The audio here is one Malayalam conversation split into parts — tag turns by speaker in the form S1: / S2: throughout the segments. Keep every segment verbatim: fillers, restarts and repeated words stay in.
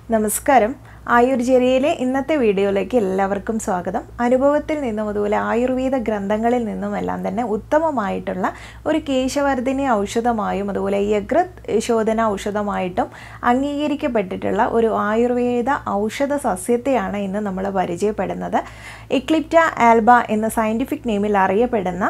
S1: നമസ്കാരം. ആയുർചര്യയിലെ ഇന്നത്തെ വീഡിയോയിലേക്ക് എല്ലാവർക്കും സ്വാഗതം. അനുഭവത്തിൽ നിന്നും അതുപോലെ ആയുർവേദ ഗ്രന്ഥങ്ങളിൽ നിന്നുമെല്ലാം തന്നെ ഉത്തമമായിട്ടുള്ള ഒരു കേശവർദ്ധിനി ഔഷധമായും അതുപോലെ യകൃത് ശോധന ഔഷധമായിട്ടും അംഗീകരിക്കപ്പെട്ടിട്ടുള്ള ഒരു ആയുർവേദ ഔഷധ സസ്യത്തെയാണ് ഇന്ന് നമ്മൾ പരിചയപ്പെടുന്നത്. എക്ലിപ്റ്റ ആൽബ എന്ന സയൻറ്റിഫിക് നെയിമിൽ അറിയപ്പെടുന്ന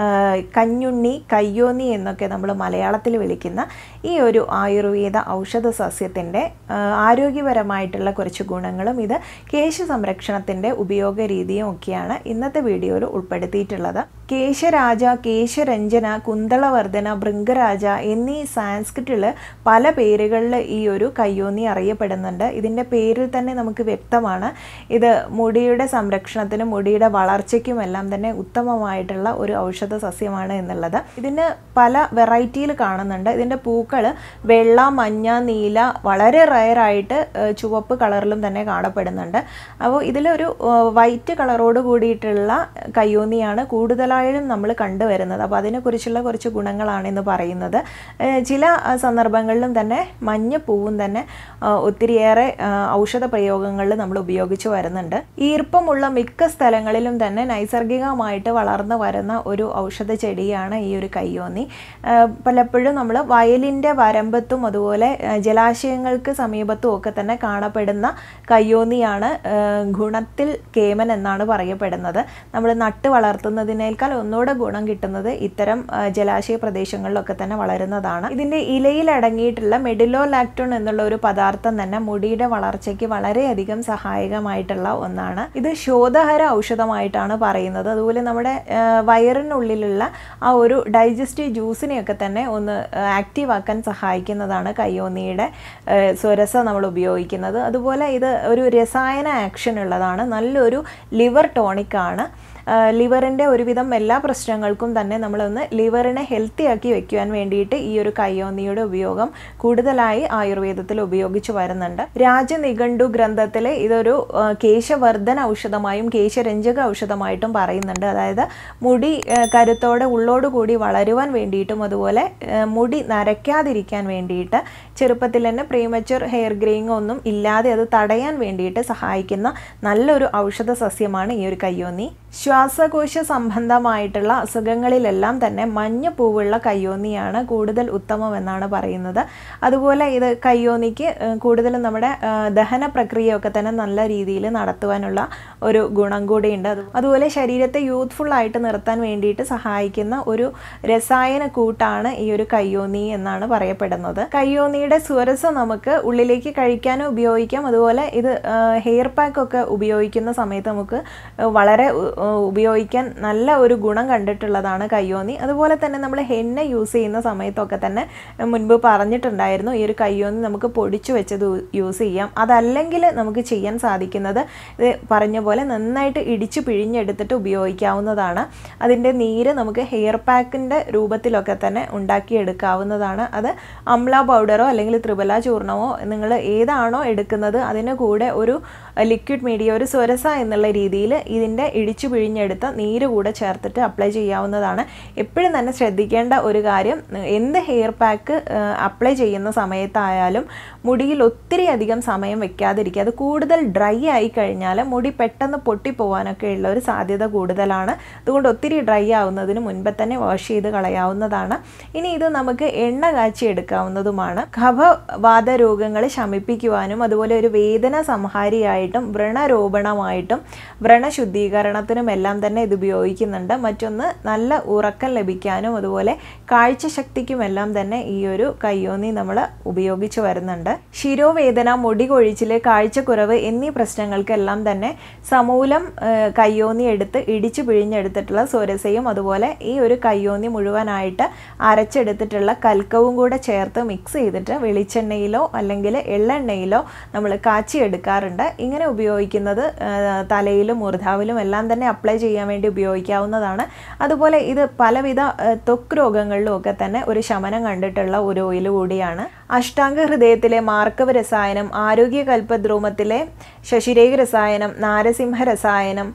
S1: കഞ്ഞുണ്ണി, കയ്യോന്നി എന്നൊക്കെ നമ്മൾ മലയാളത്തിൽ വിളിക്കുന്ന ഈ ഒരു ആയുർവേദ ഔഷധ സസ്യത്തിൻ്റെ ആരോഗ്യപരമായിട്ടുള്ള കുറച്ച് ഗുണങ്ങളും ഇത് കേശ സംരക്ഷണത്തിൻ്റെ ഉപയോഗ രീതിയും ഒക്കെയാണ് ഇന്നത്തെ വീഡിയോയിൽ ഉൾപ്പെടുത്തിയിട്ടുള്ളത്. കേശരാജ, കേശരഞ്ജന, കുന്തളവർദ്ധന, ബൃംഗരാജ എന്നീ സാൻസ്ക്രിറ്റിൽ പല പേരുകളിൽ ഈ ഒരു കയ്യോന്നി അറിയപ്പെടുന്നുണ്ട്. ഇതിൻ്റെ പേരിൽ തന്നെ നമുക്ക് വ്യക്തമാണ് ഇത് മുടിയുടെ സംരക്ഷണത്തിനും മുടിയുടെ വളർച്ചയ്ക്കുമെല്ലാം തന്നെ ഉത്തമമായിട്ടുള്ള ഒരു ഔഷധ സസ്യമാണ് എന്നുള്ളത്. ഇതിന് പല വെറൈറ്റിയിൽ കാണുന്നുണ്ട്. ഇതിൻ്റെ പൂക്കൾ വെള്ള, മഞ്ഞ, നീല, വളരെ റയറായിട്ട് ചുവപ്പ് കളറിലും തന്നെ കാണപ്പെടുന്നുണ്ട്. അപ്പോൾ ഇതിലൊരു വൈറ്റ് കളറോട് കൂടിയിട്ടുള്ള കയ്യോന്നിയാണ് കൂടുതലായും നമ്മൾ കണ്ടുവരുന്നത്. അപ്പോൾ അതിനെക്കുറിച്ചുള്ള കുറച്ച് ഗുണങ്ങളാണ് ഇന്ന് പറയുന്നത്. ചില സന്ദർഭങ്ങളിലും തന്നെ മഞ്ഞപ്പൂവും തന്നെ ഒത്തിരിയേറെ ഔഷധ പ്രയോഗങ്ങളിൽ നമ്മൾ ഉപയോഗിച്ച് വരുന്നുണ്ട്. ഈർപ്പമുള്ള മിക്ക സ്ഥലങ്ങളിലും തന്നെ നൈസർഗികമായിട്ട് വളർന്നു വരുന്ന ഒരു ഔഷധ ചെടിയാണ് ഈ ഒരു കയ്യോന്നി. പലപ്പോഴും നമ്മൾ വയലിൻ്റെ വരമ്പത്തും അതുപോലെ ജലാശയങ്ങൾക്ക് സമീപത്തും ഒക്കെ തന്നെ കാണപ്പെടുന്ന കയ്യോന്നിയാണ് ഗുണത്തിൽ കേമൻ എന്നാണ് പറയപ്പെടുന്നത്. നമ്മൾ നട്ട് വളർത്തുന്നതിനേക്കാൾ ഒന്നുകൂടെ ഗുണം കിട്ടുന്നത് ഇത്തരം ജലാശയ പ്രദേശങ്ങളിലൊക്കെ തന്നെ വളരുന്നതാണ്. ഇതിൻ്റെ ഇലയിൽ അടങ്ങിയിട്ടുള്ള മെഡിലോലാക്ടോൺ എന്നുള്ള ഒരു പദാർത്ഥം തന്നെ മുടിയുടെ വളർച്ചയ്ക്ക് വളരെയധികം സഹായകമായിട്ടുള്ള ഒന്നാണ്. ഇത് ശോധഹര ഔഷധമായിട്ടാണ് പറയുന്നത്. അതുപോലെ നമ്മുടെ വയറിനുള്ളിലുള്ള ആ ഒരു ഡൈജസ്റ്റീവ് ജ്യൂസിനെയൊക്കെ തന്നെ ഒന്ന് ആക്റ്റീവ് ആക്കാൻ സഹായിക്കുന്നതാണ് കയ്യോന്നിയുടെ സ്വരസ നമ്മൾ ഉപയോഗിക്കുന്നത്. അതുപോലെ ഇത് ഒരു രസായന ആക്ഷൻ ഉള്ളതാണ്. നല്ലൊരു ലിവർ ടോണിക്കാണ്. ലിവറിൻ്റെ ഒരുവിധം എല്ലാ പ്രശ്നങ്ങൾക്കും തന്നെ നമ്മളൊന്ന് ലിവറിനെ ഹെൽത്തി ആക്കി വെക്കുവാൻ വേണ്ടിയിട്ട് ഈ ഒരു കയ്യോന്നിയുടെ ഉപയോഗം കൂടുതലായി ആയുർവേദത്തിൽ ഉപയോഗിച്ച് വരുന്നുണ്ട്. രാജനിഘണ്ടു ഗ്രന്ഥത്തിൽ ഇതൊരു കേശവർദ്ധന ഔഷധമായും കേശരഞ്ജക ഔഷധമായിട്ടും പറയുന്നുണ്ട്. അതായത് മുടി കരുത്തോടെ ഉള്ളോടുകൂടി വളരുവാൻ വേണ്ടിയിട്ടും അതുപോലെ മുടി നരയ്ക്കാതിരിക്കാൻ വേണ്ടിയിട്ട് ചെറുപ്പത്തിൽ തന്നെ പ്രീമച്വർ ഹെയർ ഗ്രേയിങ് ഒന്നും ഇല്ലാതെ അത് തടയാൻ വേണ്ടിയിട്ട് സഹായിക്കുന്ന നല്ലൊരു ഔഷധ സസ്യമാണ് ഈ ഒരു കയ്യോന്നി. ശ്വാസകോശ സംബന്ധമായിട്ടുള്ള അസുഖങ്ങളിലെല്ലാം തന്നെ മഞ്ഞപ്പൂവുള്ള കയ്യോന്നിയാണ് കൂടുതൽ ഉത്തമമെന്നാണ് പറയുന്നത്. അതുപോലെ ഇത് കയ്യോന്നിക്ക് കൂടുതലും നമ്മുടെ ദഹന പ്രക്രിയയൊക്കെ തന്നെ നല്ല രീതിയിൽ നടത്തുവാനുള്ള ഒരു ഗുണം കൂടിയുണ്ട്. അതുപോലെ ശരീരത്തെ യൂത്ത്ഫുൾ ആയിട്ട് നിർത്താൻ വേണ്ടിയിട്ട് സഹായിക്കുന്ന ഒരു രസായന കൂട്ടാണ് ഈ ഒരു കയ്യോന്നി എന്നാണ് പറയപ്പെടുന്നത്. കയ്യോന്നിയുടെ സ്വരസ നമുക്ക് ഉള്ളിലേക്ക് കഴിക്കാനും ഉപയോഗിക്കാം. അതുപോലെ ഇത് ഹെയർ പാക്ക് ഒക്കെ ഉപയോഗിക്കുന്ന സമയത്ത് നമുക്ക് വളരെ ഉപയോഗിക്കാൻ നല്ല ഒരു ഗുണം കണ്ടിട്ടുള്ളതാണ് കയ്യോന്നി. അതുപോലെ തന്നെ നമ്മൾ ഹെന്ന യൂസ് ചെയ്യുന്ന സമയത്തൊക്കെ തന്നെ മുൻപ് പറഞ്ഞിട്ടുണ്ടായിരുന്നു ഈ ഒരു കയ്യോന്നി നമുക്ക് പൊടിച്ചു വെച്ചത് യൂസ് ചെയ്യാം. അതല്ലെങ്കിൽ നമുക്ക് ചെയ്യാൻ സാധിക്കുന്നത് ഇത് പറഞ്ഞ പോലെ നന്നായിട്ട് ഇടിച്ച് പിഴിഞ്ഞെടുത്തിട്ട് ഉപയോഗിക്കാവുന്നതാണ്. അതിൻ്റെ നീര് നമുക്ക് ഹെയർ പാക്കിൻ്റെ രൂപത്തിലൊക്കെ തന്നെ ഉണ്ടാക്കിയെടുക്കാവുന്നതാണ്. അത് അംല പൗഡറോ അല്ലെങ്കിൽ ത്രിബല ചൂർണമോ നിങ്ങൾ ഏതാണോ എടുക്കുന്നത് അതിന് കൂടെ ഒരു ലിക്വിഡ് മീഡിയ ഒരു സ്വരസ എന്നുള്ള രീതിയിൽ ഇതിൻ്റെ ഇടിച്ചു പിഴിഞ്ഞെടുത്ത നീര് കൂടെ ചേർത്തിട്ട് അപ്ലൈ ചെയ്യാവുന്നതാണ്. എപ്പോഴും തന്നെ ശ്രദ്ധിക്കേണ്ട ഒരു കാര്യം, എന്ത് ഹെയർ പാക്ക് അപ്ലൈ ചെയ്യുന്ന സമയത്തായാലും മുടിയിൽ ഒത്തിരി അധികം സമയം വെക്കാതിരിക്കുക. അത് കൂടുതൽ ഡ്രൈ ആയി കഴിഞ്ഞാൽ മുടി പെട്ടെന്ന് പൊട്ടിപ്പോവാനൊക്കെ ഉള്ള ഒരു സാധ്യത കൂടുതലാണ്. അതുകൊണ്ട് ഒത്തിരി ഡ്രൈ ആവുന്നതിന് മുൻപ് തന്നെ വാഷ് ചെയ്ത് കളയാവുന്നതാണ്. ഇനി ഇത് നമുക്ക് എണ്ണ കാച്ചി എടുക്കാവുന്നതുമാണ്. കഫവാത രോഗങ്ങൾ ശമിപ്പിക്കുവാനും അതുപോലെ ഒരു വേദന സംഹാരിയായിട്ടും വ്രണരോപണമായിട്ടും വ്രണശുദ്ധീകരണത്തിനും എല്ലാം തന്നെ ഇത് ഉപയോഗിക്കുന്നുണ്ട്. മറ്റൊന്ന് നല്ല ഉറക്കം ലഭിക്കാനും അതുപോലെ കാഴ്ചശക്തിക്കുമെല്ലാം തന്നെ ഈ ഒരു കയ്യോന്നി നമ്മൾ ഉപയോഗിച്ച് വരുന്നുണ്ട്. ശിരോവേദന, മുടി കൊഴിച്ചിൽ, കാഴ്ചക്കുറവ് എന്നീ പ്രശ്നങ്ങൾക്കെല്ലാം തന്നെ സമൂലം കയ്യോന്നി എടുത്ത് ഇടിച്ചു പിഴിഞ്ഞെടുത്തിട്ടുള്ള സ്വരസയും അതുപോലെ ഈ ഒരു കയ്യോന്നി മുഴുവനായിട്ട് അരച്ചെടുത്തിട്ടുള്ള കൽക്കവും കൂടെ ചേർത്ത് മിക്സ് ചെയ്തിട്ട് വെളിച്ചെണ്ണയിലോ അല്ലെങ്കിൽ എള്ളെണ്ണയിലോ നമ്മൾ കാച്ചിയെടുക്കാറുണ്ട്. ഇങ്ങനെ ഉപയോഗിക്കുന്നത് തലയിലും മൂർധാവിലും എല്ലാം തന്നെ അപ്ലൈ ചെയ്യാൻ വേണ്ടി ഉപയോഗിക്കാവുന്നതാണ്. അതുപോലെ ഇത് പലവിധ ത്വക്ക് രോഗങ്ങളിലും ഒക്കെ തന്നെ ഒരു ശമനം കണ്ടിട്ടുള്ള ഒരു ഓയിൽ കൂടിയാണ്. അഷ്ടാംഗ ഹൃദയത്തിലെ മാർക്കവ രസായനം, ആരോഗ്യ കൽപ്പദ്രോമത്തിലെ ശശിരേഖ രസായനം, നാരസിംഹ രസായനം,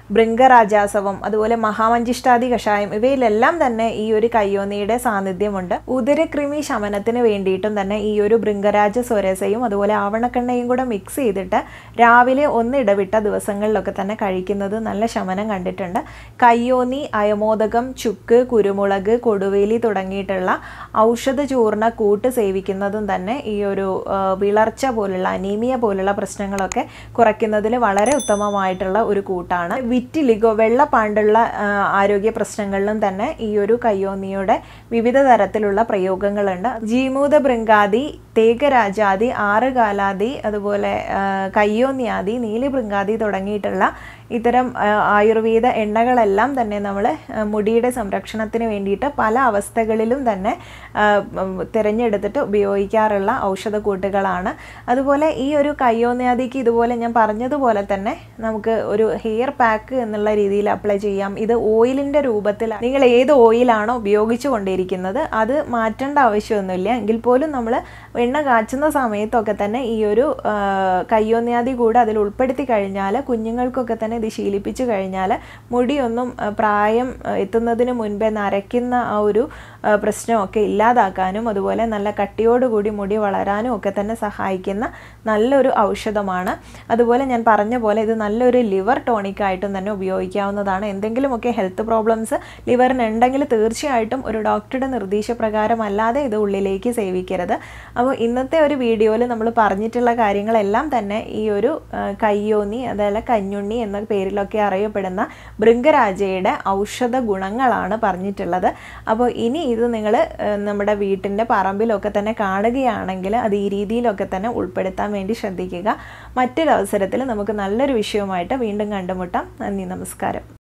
S1: ബൃംഗരാജാസവം, അതുപോലെ മഹാമഞ്ചിഷ്ടാദി കഷായം, ഇവയിലെല്ലാം തന്നെ ഈ ഒരു കയ്യോന്നിയുടെ സാന്നിധ്യമുണ്ട്. ഉദരകൃമി ശമനത്തിന് വേണ്ടിയിട്ടും തന്നെ ഈ ഒരു ബൃംഗരാജ സ്വരസയും അതുപോലെ ആവണക്കെണ്ണയും കൂടെ മിക്സ് ചെയ്തിട്ട് രാവിലെ ഒന്ന് ഇടവിട്ട ദിവസങ്ങളിലൊക്കെ തന്നെ കഴിക്കുന്നത് നല്ല ശമനം കണ്ടിട്ടുണ്ട്. കയ്യോന്നി, അയമോദകം, ചുക്ക്, കുരുമുളക്, കൊടുവേലി തുടങ്ങിയിട്ടുള്ള ഔഷധ ചൂർണ്ണ കൂട്ട് സേവിക്കുന്നതും തന്നെ ഈ ഒരു വിളർച്ച പോലുള്ള അനീമിയ പോലുള്ള പ്രശ്നങ്ങളൊക്കെ കുറയ്ക്കുന്നതിൽ വളരെ ഉത്തമമായിട്ടുള്ള ഒരു കൂട്ടാണ്. വിറ്റിലിഗോ, വെള്ളപ്പാണ്ടുള്ള ആരോഗ്യ പ്രശ്നങ്ങളിലും തന്നെ ഈ ഒരു കയ്യോന്നിയുടെ വിവിധ തരത്തിലുള്ള പ്രയോഗങ്ങളുണ്ട്. ജീമൂത ബൃങ്കാദി, തേകരാജാദി, ആറുകാലാദി, അതുപോലെ കയ്യോന്നിയാദി, നീലി ബൃങ്കാദി തുടങ്ങിയിട്ടുള്ള ഇത്തരം ആയുർവേദ എണ്ണകളെല്ലാം തന്നെ നമ്മൾ മുടിയുടെ സംരക്ഷണത്തിന് വേണ്ടിയിട്ട് പല അവസ്ഥകളിലും തന്നെ തിരഞ്ഞെടുത്തിട്ട് ഉപയോഗിക്കാറുള്ള ഔഷധക്കൂട്ടുകളാണ്. അതുപോലെ ഈ ഒരു കയ്യോന്നിയാദിക്ക് ഇതുപോലെ ഞാൻ പറഞ്ഞതുപോലെ തന്നെ നമുക്ക് ഒരു ഹെയർ പാക്ക് എന്നുള്ള രീതിയിൽ അപ്ലൈ ചെയ്യാം. ഇത് ഓയിലിൻ്റെ രൂപത്തിൽ നിങ്ങൾ ഏത് ഓയിലാണോ ഉപയോഗിച്ചു കൊണ്ടിരിക്കുന്നത് അത് മാറ്റേണ്ട ആവശ്യമൊന്നുമില്ല. എങ്കിൽ പോലും നമ്മൾ എണ്ണ കാച്ചുന്ന സമയത്തൊക്കെ തന്നെ ഈ ഒരു കയ്യോന്നിയാദി കൂടെ അതിൽ ഉൾപ്പെടുത്തി കഴിഞ്ഞാൽ കുഞ്ഞുങ്ങൾക്കൊക്കെ തന്നെ ഇത് ശീലിപ്പിച്ചു കഴിഞ്ഞാൽ മുടിയൊന്നും പ്രായം എത്തുന്നതിന് മുൻപേ നരയ്ക്കുന്ന ആ ഒരു പ്രശ്നമൊക്കെ ഇല്ലാതാക്കാനും അതുപോലെ നല്ല കട്ടിയോടുകൂടി മുടി വളരാനും ഒക്കെ തന്നെ സഹായിക്കുന്ന നല്ലൊരു ഔഷധമാണ്. അതുപോലെ ഞാൻ പറഞ്ഞ പോലെ ഇത് നല്ലൊരു ലിവർ ടോണിക്കായിട്ടും തന്നെ ഉപയോഗിക്കാവുന്നതാണ്. എന്തെങ്കിലുമൊക്കെ ഹെൽത്ത് പ്രോബ്ലംസ് ലിവറിനുണ്ടെങ്കിൽ തീർച്ചയായിട്ടും ഒരു ഡോക്ടറുടെ നിർദ്ദേശപ്രകാരം അല്ലാതെ ഇത് ഉള്ളിലേക്ക് സേവിക്കരുത്. അപ്പോൾ ഇന്നത്തെ ഒരു വീഡിയോയിൽ നമ്മൾ പറഞ്ഞിട്ടുള്ള കാര്യങ്ങളെല്ലാം തന്നെ ഈ ഒരു കയ്യോന്നി അതല്ല കഞ്ഞുണ്ണി എന്ന പേരിലൊക്കെ അറിയപ്പെടുന്ന ബൃംഗരാജയുടെ ഔഷധ ഗുണങ്ങളാണ് പറഞ്ഞിട്ടുള്ളത്. അപ്പോൾ ഇനി ഇത് നിങ്ങൾ നമ്മുടെ വീട്ടിൻ്റെ പറമ്പിലൊക്കെ തന്നെ കാണുകയാണെങ്കിൽ അത് ഈ രീതിയിലൊക്കെ തന്നെ ഉൾപ്പെടുത്താൻ വേണ്ടി ശ്രദ്ധിക്കുക. മറ്റൊരവസരത്തിൽ നമുക്ക് നല്ലൊരു വിഷയവുമായിട്ട് വീണ്ടും കണ്ടുമുട്ടാം. നന്ദി, നമസ്കാരം.